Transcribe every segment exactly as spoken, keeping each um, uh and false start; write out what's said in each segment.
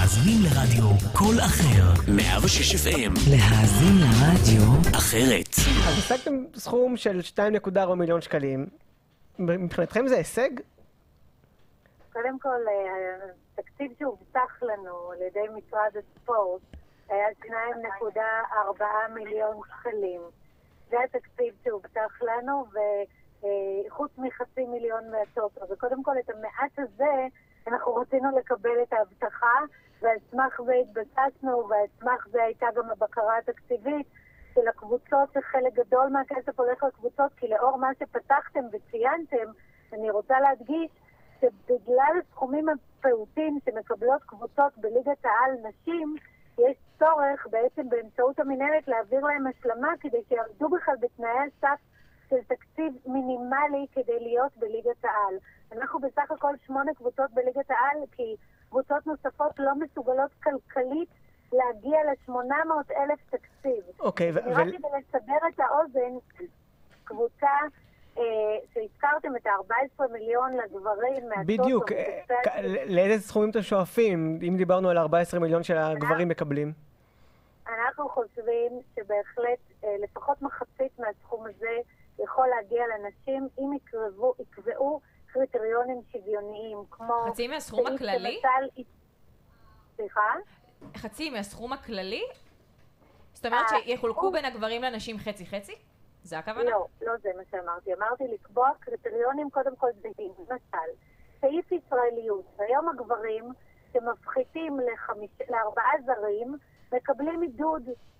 מאזינים לרדיו קול אחר, מאה ושש אף אם. להאזין לרדיו אחרת. אז השגתם סכום של שתיים נקודה ארבע מיליון שקלים. מבחינתכם זה הישג? קודם כל, התקציב שהובטח לנו על ידי משרד הספורט היה שתיים נקודה ארבע מיליון שקלים. זה התקציב שהובטח לנו, וחוץ מחצי מיליון מהטוטו. וקודם כל, את המעט הזה אנחנו רצינו לקבל את ההבטחה, ועל סמך זה התבססנו, ועל סמך זה הייתה גם הבקרה התקציבית של הקבוצות, שחלק גדול מהכסף הולך לקבוצות, כי לאור מה שפתחתם וציינתם, אני רוצה להדגיש שבגלל הסכומים הפעוטים שמקבלות קבוצות בליגת העל נשים, יש צורך בעצם באמצעות המנהלת להעביר להם השלמה כדי שיעמדו בכלל בתנאי הסף של תקציב מינימלי כדי להיות בליגת העל. אנחנו בסך הכל שמונה קבוצות בליגת העל, כי קבוצות נוספות לא מסוגלות כלכלית להגיע ל-שמונה מאות אלף תקציב. אוקיי, ו... נראה כדי לסבר את האוזן, קבוצה אה, שהזכרתם את ה-ארבעה עשר מיליון לגברים מהטוטו. בדיוק, אה, לאיזה סכומים אתם שואפים, אם דיברנו על ארבעה עשר מיליון של הגברים מקבלים? אנחנו חושבים שבהחלט אה, לפחות מחצית מהסכום הזה יכול להגיע לנשים אם יקרבו, יקבעו קריטריונים שוויוניים, כמו... חצי מהסכום הכללי? שבצל... סליחה? חצי מהסכום הכללי? זאת אומרת שיחולקו בין הגברים לנשים חצי-חצי? זה הכוונה? לא, לא זה מה שאמרתי. אמרתי לקבוע קריטריונים קודם כל זהים. למשל, סעיף ישראליות. היום הגברים שמפחיתים לחמיש... לארבעה זרים מקבלים עידוד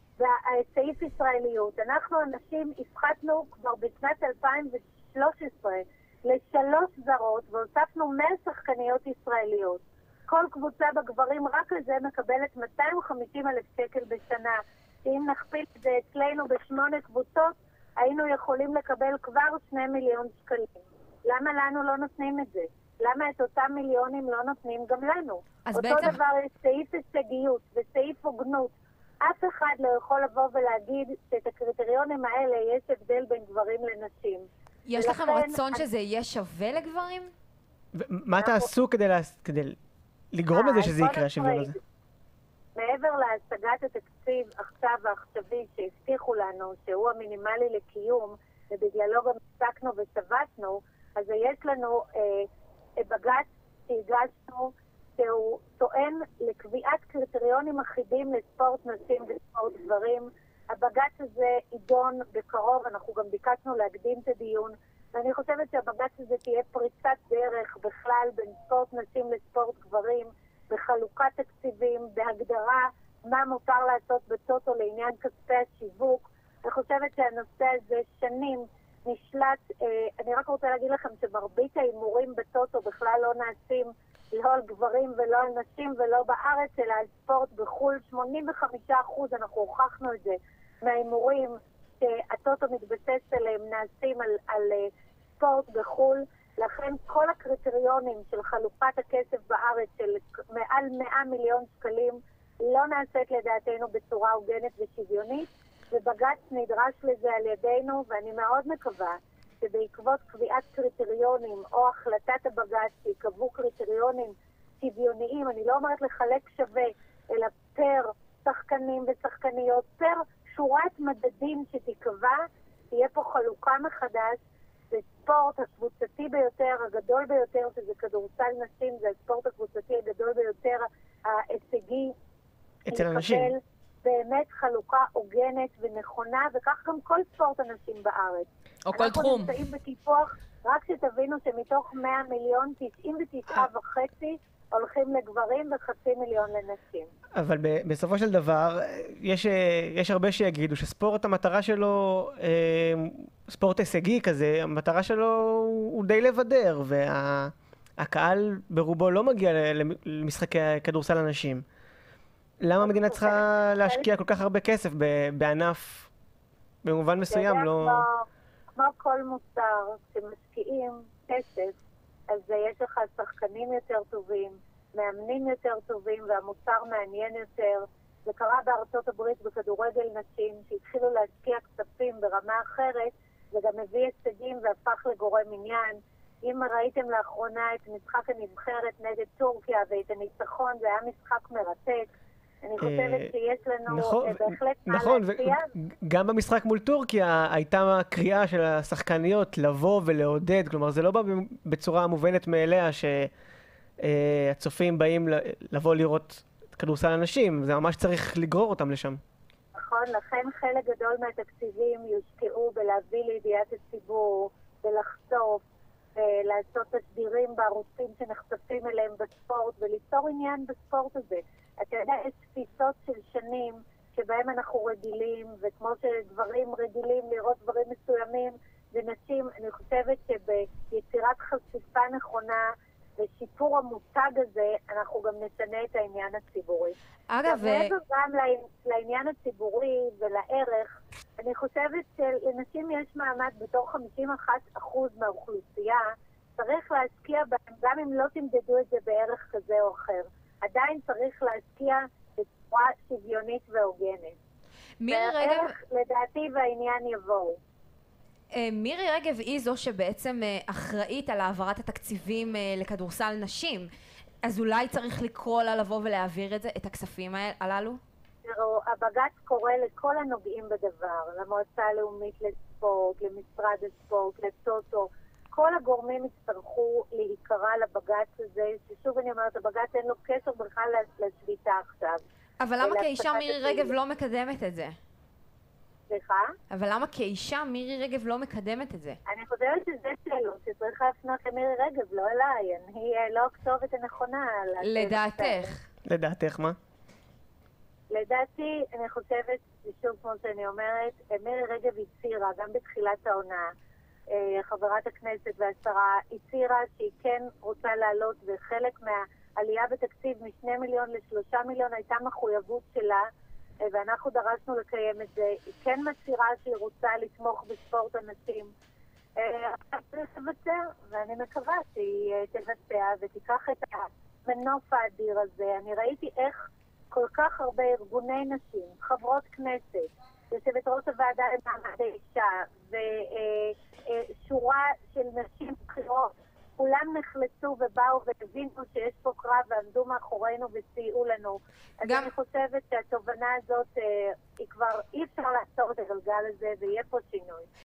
בסעיף ישראליות. אנחנו אנשים הפחתנו כבר בשנת אלפיים ושלוש עשרה לשלוש זרות והוספנו מאה שחקניות ישראליות. כל קבוצה בגברים רק על זה מקבלת מאתיים וחמישים אלף שקל בשנה. שאם נכפיל את זה אצלנו בשמונה קבוצות, היינו יכולים לקבל כבר שני מיליון שקלים. למה לנו לא נותנים את זה? למה את אותם מיליונים לא נותנים גם לנו? אותו בעצם... דבר יש סעיף הישגיות וסעיף הוגנות. אף אחד לא יכול לבוא ולהגיד שאת הקריטריונים האלה יש הבדל בין גברים לנשים. יש לכם רצון שזה יהיה שווה לגברים? מה תעשו כדי לגרום לזה שזה יקרה השוויון הזה? מעבר להשגת התקציב עכשיו העכשווי שהבטיחו לנו, שהוא המינימלי לקיום, ובגללו גם הפסקנו ושבתנו, אז יש לנו אה, בג"ץ שהגשנו, שהוא טוען לקביעת קריטריונים אחידים לספורט נשים וספורט גברים. הבג"ץ הזה יידון בקרוב, אנחנו גם ביקשנו להקדים את הדיון, ואני חושבת שהבג"ץ הזה תהיה פריצת דרך בכלל בין ספורט נשים לספורט גברים, בחלוקת תקציבים, בהגדרה מה מותר לעשות בטוטו לעניין כספי השיווק. אני חושבת שהנושא הזה שנים נשלט, אה, אני רק רוצה להגיד לכם שמרבית ההימורים בטוטו בכלל לא נעשים לא על גברים ולא על נשים ולא בארץ, אלא על ספורט בחול. שמונים וחמישה אחוז, אנחנו הוכחנו את זה, מההימורים שהטוטו מתבסס עליהם נעשים על, על uh, ספורט בחול. לכן כל הקריטריונים של חלוקת הכסף בארץ של מעל מאה מיליון שקלים לא נעשית לדעתנו בצורה הוגנת ושוויונית, ובג"ץ נדרש לזה על ידינו, ואני מאוד מקווה שבעקבות קביעת קריטריונים או החלטת הבג"ץ שיקבעו קריטריונים שוויוניים, אני לא אומרת לחלק שווה, אלא פר שחקנים ושחקניות, פר שורת מדדים שתקבע, תהיה פה חלוקה מחדש. בספורט הקבוצתי ביותר, הגדול ביותר, שזה כדורסל נשים, זה הספורט הקבוצתי הגדול ביותר, ההישגי, אצל אנשים. באמת חלוקה הוגנת ונכונה, וכך גם כל ספורט אנשים בארץ. או כל תחום. אנחנו נמצאים בטיפוח, רק שתבינו שמתוך מאה מיליון, תשעים ותשעה וחצי הולכים לגברים וחצי מיליון לנשים. אבל בסופו של דבר, יש, יש הרבה שיגידו שספורט, המטרה שלו, ספורט הישגי כזה, המטרה שלו הוא די לבדר, והקהל ברובו לא מגיע למשחקי כדורסל אנשים. למה המדינה צריכה להשקיע כל כך הרבה כסף בענף, במובן מסוים? לא... כמו כל מוצר, כשמשקיעים כסף, אז יש לך שחקנים יותר טובים, מאמנים יותר טובים, והמוצר מעניין יותר. זה קרה בארצות הברית בכדורגל נשים, שהתחילו להשקיע כספים ברמה אחרת, וגם הביא הישגים והפך לגורם עניין. אם ראיתם לאחרונה את משחק הנבחרת נגד טורקיה ואת הניצחון, זה היה משחק מרתק. אני חושבת שיש לנו בהחלט מה להציע. גם במשחק מול טורקיה הייתה קריאה של השחקניות לבוא ולעודד, כלומר זה לא בא בצורה מובנת מאליה שהצופים באים לבוא לראות כדורסל אנשים, זה ממש צריך לגרור אותם לשם. נכון, לכן חלק גדול מהתקציבים יושקעו בלהביא לידיעת הציבור, בלחשוף, לעשות תשדירים בערוצים שנחשפים אליהם בספורט וליצור עניין בספורט הזה. אתה יודע, יש תפיסות של שנים שבהם אנחנו רגילים, וכמו שגברים רגילים לראות דברים מסוימים, ונשים, אני חושבת שביצירת חשיפה נכונה ושיפור המותג הזה, אנחנו גם נשנה את העניין הציבורי. אגב, מעבר גם לעניין הציבורי ולערך, אני חושבת שלנשים יש מעמד בתור חמישים ואחד אחוז מהאוכלוסייה, צריך להשקיע בהם, גם אם לא תמדדו את זה בערך כזה או אחר. עדיין צריך להשקיע בצורה שוויונית והוגנת. מירי רגב... לדעתי והעניין יבואו. מירי רגב היא זו שבעצם אחראית על העברת התקציבים לכדורסל נשים. אז אולי צריך לקרוא לה לבוא ולהעביר את זה, את הכספים הללו? תראו, הבג"ץ קורא לכל הנוגעים בדבר, למועצה הלאומית לספורט, למשרד הספורט, לטוטו. כל הגורמים יצטרכו להיקרא לבג"ץ הזה, ששוב אני אומרת, הבג"ץ אין לו קשר בכלל לשביתה עכשיו. אבל למה כאישה מירי רגב לא מקדמת את זה? סליחה? אבל למה כאישה מירי רגב לא מקדמת את זה? אני חושבת שזה שאלות שצריך להפנות למירי רגב, לא אליי. אני לא הכתובת הנכונה. לדעתך. לדעתך מה? לדעתי, אני חושבת, שוב כמו שאני אומרת, מירי רגב הצהירה גם בתחילת העונה, חברת הכנסת והשרה הצהירה שהיא כן רוצה לעלות, וחלק מהעלייה בתקציב משני מיליון לשלושה מיליון הייתה מחויבות שלה, ואנחנו דרשנו לקיים את זה. היא כן מצהירה שהיא רוצה לתמוך בספורט הנשים. עכשיו צריך לבצע, ואני מקווה שהיא תבצע ותיקח את המנוף האדיר הזה. אני ראיתי איך כל כך הרבה ארגוני נשים, חברות כנסת, יושבת ראש הוועדה למעמד האישה ושורה של נשים בחירות, כולם נחלצו ובאו והבינו שיש פה קרב ועמדו מאחורינו וסייעו לנו. אז אני חושבת שהתובנה הזאת היא כבר אי אפשר לעצור את הגלגל הזה ויהיה פה שינוי.